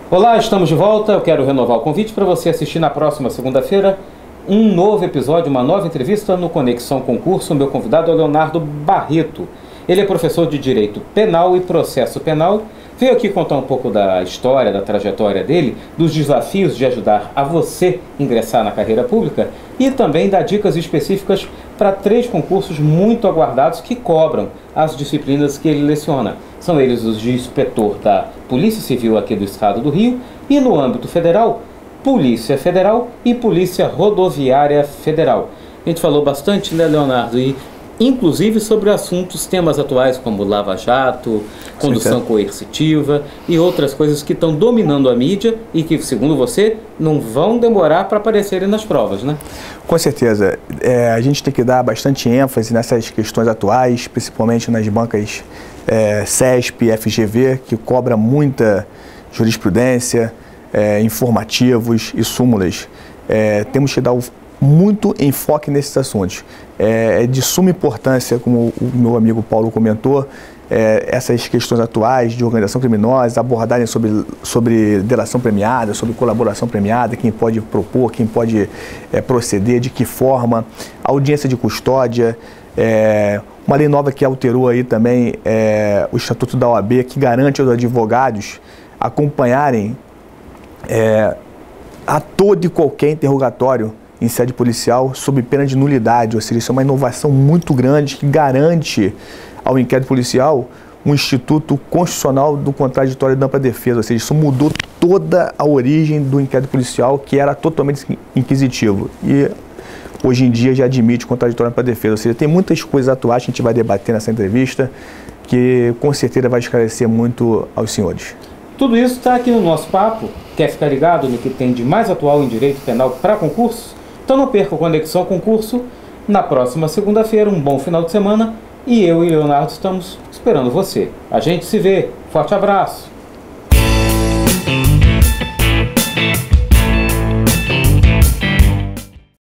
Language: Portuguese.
Olá, estamos de volta. Eu quero renovar o convite para você assistir na próxima segunda-feira um novo episódio, uma nova entrevista no Conexão Concurso. O meu convidado é o Leonardo Barreto. Ele é professor de Direito Penal e Processo Penal. Veio aqui contar um pouco da história, da trajetória dele, dos desafios de ajudar a você ingressar na carreira pública e também dar dicas específicas para 3 concursos muito aguardados que cobram as disciplinas que ele leciona. São eles os de inspetor da Polícia Civil aqui do Estado do Rio e, no âmbito federal, Polícia Federal e Polícia Rodoviária Federal. A gente falou bastante, né, Leonardo? E inclusive sobre assuntos, temas atuais como Lava Jato, condução coercitiva e outras coisas que estão dominando a mídia e que, segundo você, não vão demorar para aparecerem nas provas, né? Com certeza. A gente tem que dar bastante ênfase nessas questões atuais, principalmente nas bancas CESP, FGV, que cobra muita jurisprudência, informativos e súmulas. Temos que dar muito enfoque nesses assuntos. É de suma importância, como o meu amigo Paulo comentou, essas questões atuais de organização criminosa, abordarem sobre delação premiada, sobre colaboração premiada, quem pode propor, quem pode proceder, de que forma, audiência de custódia, uma lei nova que alterou aí também o Estatuto da OAB, que garante aos advogados acompanharem a todo e qualquer interrogatório em sede policial, sob pena de nulidade, ou seja, isso é uma inovação muito grande que garante ao inquérito policial um instituto constitucional do contraditório da ampla defesa, ou seja, isso mudou toda a origem do inquérito policial, que era totalmente inquisitivo, e hoje em dia já admite o contraditório da ampla defesa, ou seja, tem muitas coisas atuais que a gente vai debater nessa entrevista, que com certeza vai esclarecer muito aos senhores. Tudo isso está aqui no nosso papo. Quer ficar ligado no que tem de mais atual em direito penal para concursos? Então não perca o Conexão Concurso na próxima segunda-feira. Um bom final de semana e eu e Leonardo estamos esperando você. A gente se vê. Forte abraço!